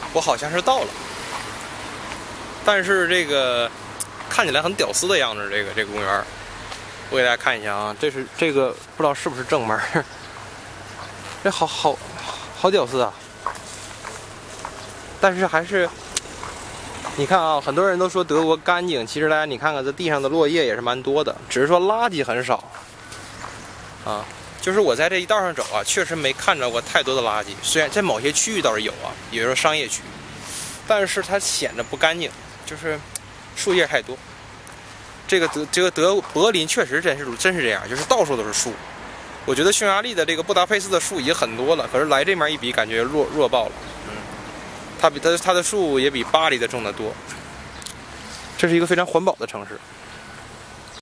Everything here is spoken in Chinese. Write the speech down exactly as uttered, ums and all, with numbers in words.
我好像是到了，但是这个看起来很屌丝的样子。这个这个公园，我给大家看一下啊，这是这个不知道是不是正门，这好好好屌丝啊！但是还是，你看啊，很多人都说德国干净，其实大家你看看这地上的落叶也是蛮多的，只是说垃圾很少啊。就是我在这一道上走啊，确实没看着过太多的垃圾。虽然在某些区域倒是有啊，比如说商业区，但是它显得不干净，就是树叶太多。这个德这个德柏林确实真是真是这样，就是到处都是树。我觉得匈牙利的这个布达佩斯的树已经很多了，可是来这面一比，感觉弱弱爆了。嗯，它比它它的树也比巴黎的种得多。这是一个非常环保的城市。